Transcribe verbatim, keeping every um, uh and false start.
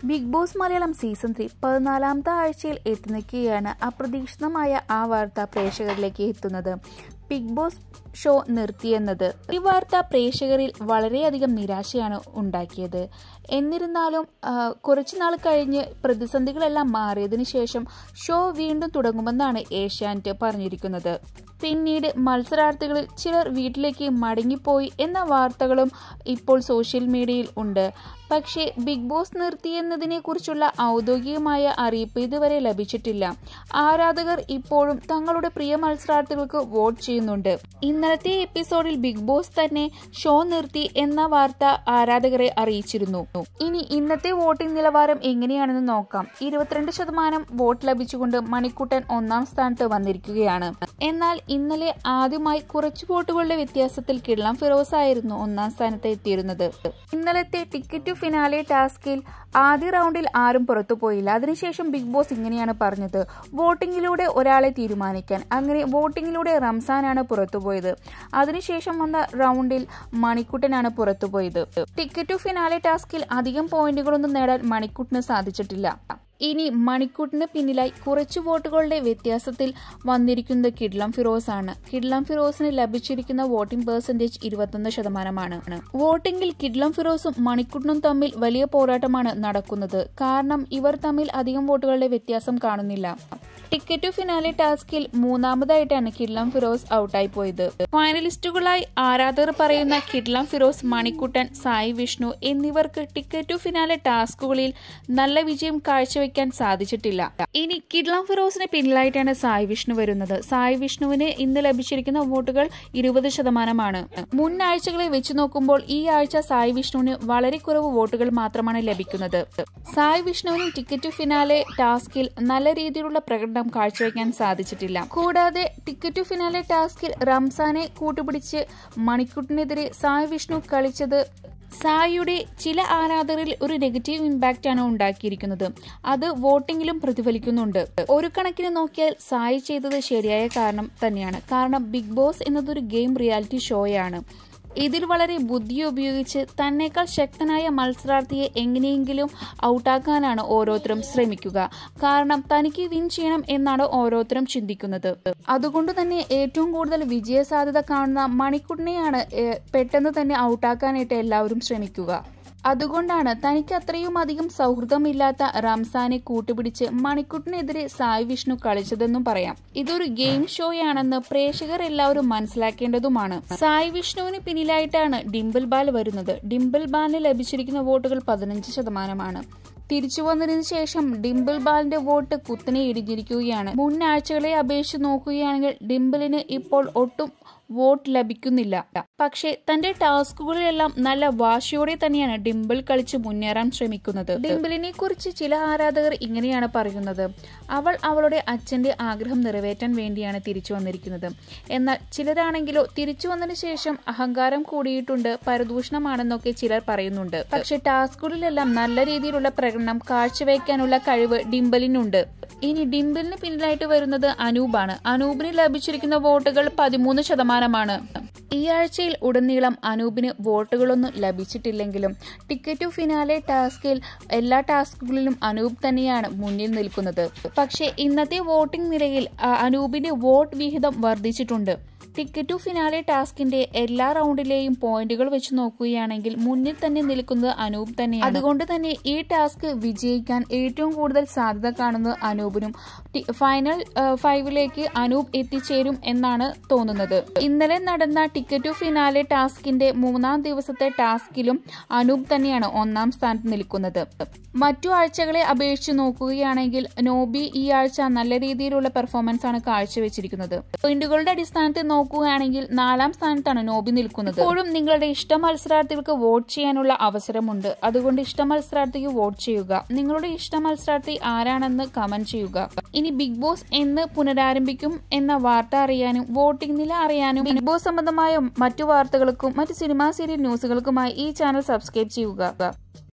Big Boss Malayalam season three പതിനാലാമത്തെ ആഴ്ചയിൽ എത്തി നിൽക്കുകയാണ്. അപ്രതീക്ഷിതമായ ആ വാർത്ത പ്രേക്ഷകരിലേക്ക് എത്തുന്നത്. ബിഗ് ബോസ് ഷോ നിർത്തിയെന്നത് ഈ വാർത്ത പ്രേക്ഷകരിൽ വളരെയധികം നിരാശയാണ് ഉണ്ടാക്കിയത്. എന്നിരുന്നാലും കുറച്ചുനാൾ കഴിഞ്ഞ് പ്രതിസന്ധികളെല്ലാം മാറിയതിനു ശേഷം ഷോ വീണ്ടും തുടങ്ങുമെന്നാണ് ഏഷ്യാനെറ്റ് പറഞ്ഞിരിക്കുന്നത്. പിന്നീട് മത്സരാർത്ഥികളിൽ ചിലർ വീട്ടിലേക്ക് മടങ്ങിപ്പോയി എന്ന വാർത്തകളും ഇപ്പോൾ സോഷ്യൽ മീഡിയയിൽ ഉണ്ട്. പക്ഷേ ബിഗ് ബോസ് നിർത്തിയെന്നതിനെ കുറിച്ചുള്ള ഔദ്യോഗികമായ അറിയിപ്പ് ഇതുവരെ ലഭിച്ചിട്ടില്ല. ആരാധകർ ഇപ്പോഴും തങ്ങളുടെ പ്രിയ മത്സരാർത്ഥികൾക്ക് വോട്ട് ചെയ്യുന്നുണ്ട്. ഇന്നലത്തെ എപ്പിസോഡിൽ ബിഗ് ബോസ് തന്നെ ഷോ നിർത്തി എന്ന വാർത്ത ആരാധകരെ അറിയിച്ചിരുന്നു. ഇനി ഇന്നത്തെ വോട്ടിംഗ് നിലവാരം എങ്ങനെയാണെന്ന് നോക്കാം. ഇരുപത്തിരണ്ട് ശതമാനം വോട്ട് ലഭിച്ചുകൊണ്ട് മണിക്കുട്ടൻ ഒന്നാം സ്ഥാനത്ത് വന്നിരിക്കുകയാണ്. എന്നാൽ ഇന്നലെ ആദ്യമായി കുറച്ചു വോട്ടുകളുടെ വ്യത്യാസത്തിൽ കിള്ളം ഫിറോസ് ആയിരുന്നു ഒന്നാം സ്ഥാനത്ത് എത്തിയിരുന്നത്. ഇന്നലത്തെ ടിക്കറ്റ് ഫിനാലെ ടാസ്കിൽ ആദ്യ റൗണ്ടിൽ ആരും പുറത്തുപോയില്ല. അതിനുശേഷം ബിഗ് ബോസ് ഇങ്ങനെയാണ് പറഞ്ഞത്: വോട്ടിംഗിലൂടെ ഒരാളെ തീരുമാനിക്കാൻ. അങ്ങനെ വോട്ടിംഗിലൂടെ റംസാനാണ് പുറത്തുപോയത്. അതിനുശേഷം വന്ന റൗണ്ടിൽ മണിക്കുട്ടനാണ് പുറത്തുപോയത്. ടിക്കറ്റ് ഫിനാലെ ടാസ്കിൽ അധികം പോയിന്റുകളൊന്നും നേടാൻ മണിക്കുട്ടന് സാധിച്ചിട്ടില്ല. ഇനി മണിക്കൂട്ടിന് പിന്നിലായി കുറച്ചു വോട്ടുകളുടെ വ്യത്യാസത്തിൽ വന്നിരിക്കുന്നത് കിഡ്ലം ഫിറോസ് ആണ്. കിഡ്ലം ഫിറോസിന് ലഭിച്ചിരിക്കുന്ന വോട്ടിംഗ് പെർസെന്റേജ് ഇരുപത്തൊന്ന് ശതമാനമാണ്. വോട്ടിംഗിൽ കിഡ്ലം ഫിറോസും മണിക്കൂട്ടിനും തമ്മിൽ വലിയ പോരാട്ടമാണ് നടക്കുന്നത്. കാരണം ഇവർ തമ്മിൽ അധികം വോട്ടുകളുടെ വ്യത്യാസം കാണുന്നില്ല. ടിക്കറ്റ് ഫിനാലെ ടാസ്കിൽ മൂന്നാമതായിട്ടാണ് കിഡ്ലം ഫിറോസ് ഔട്ടായി പോയത്. ഫൈനലിസ്റ്റുകളായി ആരാധകർ പറയുന്ന കിഡ്ലം ഫിറോസ്, മണിക്കുട്ടൻ, സായി വിഷ്ണു എന്നിവർക്ക് ടിക്കറ്റ് ഫിനാലെ ടാസ്കുകളിൽ നല്ല വിജയം കാഴ്ചവെക്കാൻ സാധിച്ചിട്ടില്ല. ഇനി കിഡ്ലം ഫിറോസിന് പിന്നിലായിട്ടാണ് സായി വിഷ്ണു വരുന്നത്. സായി വിഷ്ണുവിന് ഇന്ന് ലഭിച്ചിരിക്കുന്ന വോട്ടുകൾ ഇരുപത് ശതമാനമാണ്. മുൻ ആഴ്ചകളെ വെച്ച് നോക്കുമ്പോൾ ഈ ആഴ്ച സായി വിഷ്ണുവിന് വളരെ കുറവ് വോട്ടുകൾ മാത്രമാണ് ലഭിക്കുന്നത്. സായി വിഷ്ണുവിന് ടിക്കറ്റ് ഫിനാലെ ടാസ്കിൽ നല്ല രീതിയിലുള്ള പ്രകടനം കാഴ്ചവെക്കാൻ സാധിച്ചിട്ടില്ല. കൂടാതെ ടിക്കറ്റ് ഫിനാലെ ടാസ്കിൽ റംസാനെ കൂട്ടുപിടിച്ച് മണിക്കൂട്ടിനെതിരെ സായി വിഷ്ണു കളിച്ചത് സായിയുടെ ചില ആരാധകരിൽ ഒരു നെഗറ്റീവ് ഇമ്പാക്റ്റ് ആണ് ഉണ്ടാക്കിയിരിക്കുന്നത്. അത് വോട്ടിംഗിലും പ്രതിഫലിക്കുന്നുണ്ട്. ഒരു കണക്കിന് നോക്കിയാൽ സായി ചെയ്തത് ശരിയായ കാരണം തന്നെയാണ്. കാരണം ബിഗ് ബോസ് എന്നതൊരു ഗെയിം റിയാലിറ്റി ഷോയാണ്. ഇതിൽ വളരെ ബുദ്ധി ഉപയോഗിച്ച് തന്നേക്കാൾ ശക്തനായ മത്സരാർത്ഥിയെ എങ്ങനെയെങ്കിലും ഔട്ടാക്കാനാണ് ഓരോരുത്തരും ശ്രമിക്കുക. കാരണം തനിക്ക് വിൻ ചെയ്യണം എന്നാണ് ഓരോരുത്തരും ചിന്തിക്കുന്നത്. അതുകൊണ്ട് തന്നെ ഏറ്റവും കൂടുതൽ വിജയ സാധ്യത കാണുന്ന മണിക്കൂട്ടിനെയാണ് പെട്ടെന്ന് തന്നെ ഔട്ടാക്കാനായിട്ട് എല്ലാവരും ശ്രമിക്കുക. അതുകൊണ്ടാണ് തനിക്ക് അത്രയും അധികം സൗഹൃദമില്ലാത്ത റംസാനെ കൂട്ടുപിടിച്ച് മണിക്കൂട്ടിനെതിരെ സായി വിഷ്ണു കളിച്ചതെന്നും പറയാം. ഇതൊരു ഗെയിം ഷോയാണെന്ന് പ്രേക്ഷകർ എല്ലാവരും മനസ്സിലാക്കേണ്ടതുമാണ്. സായി വിഷ്ണുവിന് പിന്നിലായിട്ടാണ് ഡിംപിൾ ബാൽ വരുന്നത്. ഡിംപിൾ ബാലിന് ലഭിച്ചിരിക്കുന്ന വോട്ടുകൾ പതിനഞ്ച് ശതമാനമാണ്. തിരിച്ചു വന്നതിന് ശേഷം ഡിംപിൾ ബാലിന്റെ വോട്ട് കുത്തനെ ഇടിഞ്ഞിരിക്കുകയാണ്. മുൻ ആഴ്ചകളെ അപേക്ഷിച്ച് നോക്കുകയാണെങ്കിൽ ഡിംപിളിന് ഇപ്പോൾ ഒട്ടും വോട്ട് ലഭിക്കുന്നില്ല. പക്ഷേ തന്റെ ടാസ്കുകളിലെല്ലാം നല്ല വാശിയോടെ തന്നെയാണ് ഡിംപിൾ കളിച്ച് മുന്നേറാൻ ശ്രമിക്കുന്നത്. ഡിംപിളിനെ കുറിച്ച് ചില ആരാധകർ ഇങ്ങനെയാണ് പറയുന്നത്: അവൾ അവളുടെ അച്ഛന്റെ ആഗ്രഹം നിറവേറ്റാൻ വേണ്ടിയാണ് തിരിച്ചു വന്നിരിക്കുന്നത്. എന്നാൽ ചിലരാണെങ്കിലോ തിരിച്ചു വന്നതിന് ശേഷം അഹങ്കാരം കൂടിയിട്ടുണ്ട്, പരദൂഷണമാണെന്നൊക്കെ ചിലർ പറയുന്നുണ്ട്. പക്ഷെ ടാസ്കുകളിലെല്ലാം നല്ല രീതിയിലുള്ള പ്രകടനം കാഴ്ചവെക്കാനുള്ള കഴിവ് ഡിംപിളിനുണ്ട്. ഇനി ഡിംപിളിന് പിന്നിലായിട്ട് വരുന്നത് അനൂപാണ്. അനൂപിന് ലഭിച്ചിരിക്കുന്ന വോട്ടുകൾ പതിമൂന്ന് ശതമാനമാണ്. ഈ ആഴ്ചയിൽ ഉടനീളം അനൂപിന് വോട്ടുകളൊന്നും ലഭിച്ചിട്ടില്ലെങ്കിലും ടിക്കറ്റ് ഫിനാലെ ടാസ്കിൽ എല്ലാ ടാസ്കുകളിലും അനൂപ് തന്നെയാണ് മുന്നിൽ നിൽക്കുന്നത്. പക്ഷേ ഇന്നത്തെ വോട്ടിംഗ് നിലയിൽ അനൂപിന്റെ വോട്ട് വിഹിതം വർദ്ധിച്ചിട്ടുണ്ട്. ടിക്കറ്റ് ഫിനാലെ ടാസ്കിന്റെ എല്ലാ റൗണ്ടിലെയും പോയിന്റുകൾ വെച്ച് നോക്കുകയാണെങ്കിൽ മുന്നിൽ തന്നെ നിൽക്കുന്നത് അനൂപ് തന്നെയാണ്. അതുകൊണ്ട് തന്നെ ഈ ടാസ്ക് വിജയിക്കാൻ ഏറ്റവും കൂടുതൽ സാധ്യത കാണുന്നത് അനൂപിനും. ഫൈനൽ ഫൈവിലേക്ക് അനൂപ് എത്തിച്ചേരും എന്നാണ് തോന്നുന്നത്. ഇന്നലെ നടന്ന ടിക്കറ്റ് ഫിനാലെ ടാസ്കിന്റെ മൂന്നാം ദിവസത്തെ ടാസ്കിലും അനൂപ് തന്നെയാണ് ഒന്നാം സ്ഥാനത്ത് നിൽക്കുന്നത്. മറ്റു ആഴ്ചകളെ അപേക്ഷിച്ച് നോക്കുകയാണെങ്കിൽ നോബി ഈ ആഴ്ച നല്ല രീതിയിലുള്ള പെർഫോമൻസ് ആണ് കാഴ്ചവെച്ചിരിക്കുന്നത്. പോയിന്റുകളുടെ അടിസ്ഥാനത്തിൽ നോക്കുകയാണെങ്കിൽ നാലാം സ്ഥാനത്താണ് നോബി നിൽക്കുന്നത്. ഇപ്പോഴും നിങ്ങളുടെ ഇഷ്ട മത്സരാർത്ഥികൾക്ക് വോട്ട് ചെയ്യാനുള്ള അവസരമുണ്ട്. അതുകൊണ്ട് ഇഷ്ട മത്സരാർത്ഥിക്ക് വോട്ട് ചെയ്യുക. നിങ്ങളുടെ ഇഷ്ട മത്സരാർത്ഥി ആരാണെന്ന് കമന്റ് ചെയ്യുക. ഇനി ബിഗ് ബോസ് എന്ന് പുനരാരംഭിക്കും എന്ന വാർത്ത അറിയാനും വോട്ടിംഗ് നില അറിയാനും ബിഗ് ബോസ് സംബന്ധമായ മറ്റു വാർത്തകൾക്കും മറ്റു സിനിമാ സീരിയൽ ന്യൂസുകൾക്കുമായി ഈ ചാനൽ സബ്സ്ക്രൈബ് ചെയ്യുക.